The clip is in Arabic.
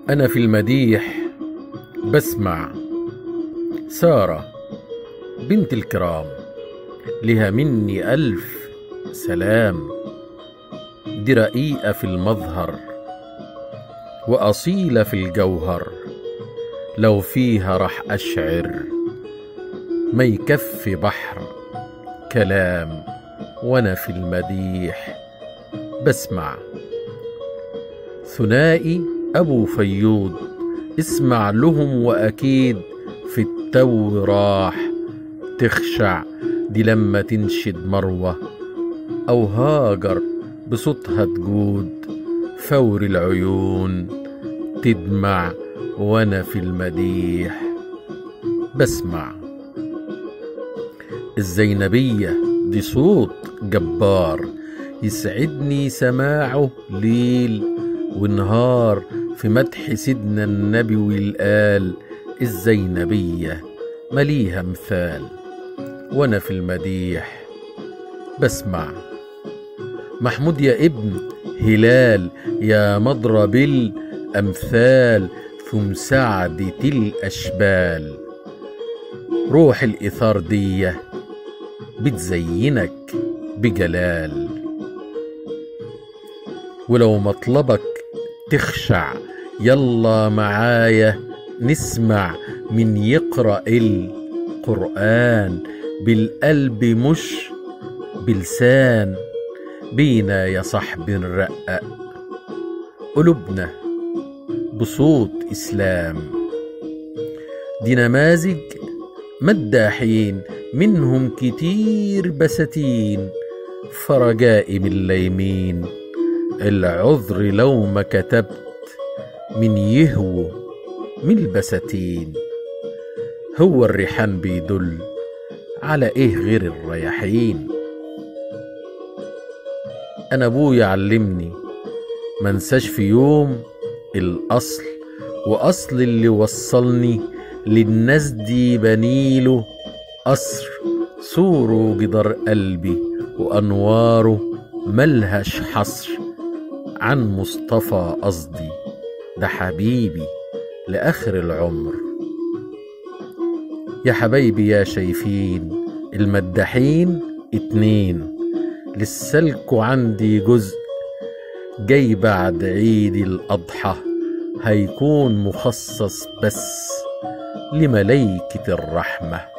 أنا في المديح بسمع سارة بنت الكرام، لها مني ألف سلام. دي رقيقة في المظهر وأصيلة في الجوهر، لو فيها رح أشعر ما يكفي بحر كلام. وأنا في المديح بسمع ثنائي أبو فيود، اسمع لهم وأكيد في التو راح تخشع. دي لما تنشد مروة أو هاجر بصوتها تجود، فور العيون تدمع. وأنا في المديح بسمع الزينبية، دي صوت جبار يسعدني سماعه ليل ونهار، في مدح سيدنا النبي والآل. الزينبية مليها مثال. وأنا في المديح بسمع محمود يا ابن هلال، يا مضرب الأمثال في مساعدة الأشبال. روح الإثار دية بتزينك بجلال، ولو مطلبك تخشع يلا معايا نسمع من يقرأ القرآن بالقلب مش بلسان. بينا يا صاحبي نرقق قلوبنا بصوت إسلام. دي نماذج مداحين منهم كتير بساتين، فرجائي من الليمين العذر لو ما كتبت من يهوى من البساتين. هو الريحان بيدل على ايه غير الرياحين؟ انا ابويا علمني منساش في يوم الاصل، واصل اللي وصلني للناس دي بنيله قصر. سوره جدار قلبي وانواره ملهاش حصر، عن مصطفى قصدي ده حبيبي لآخر العمر. يا حبايبي يا شايفين المداحين اتنين، للسلكوا عندي جزء جاي بعد عيد الأضحى، هيكون مخصص بس لملايكة الرحمة.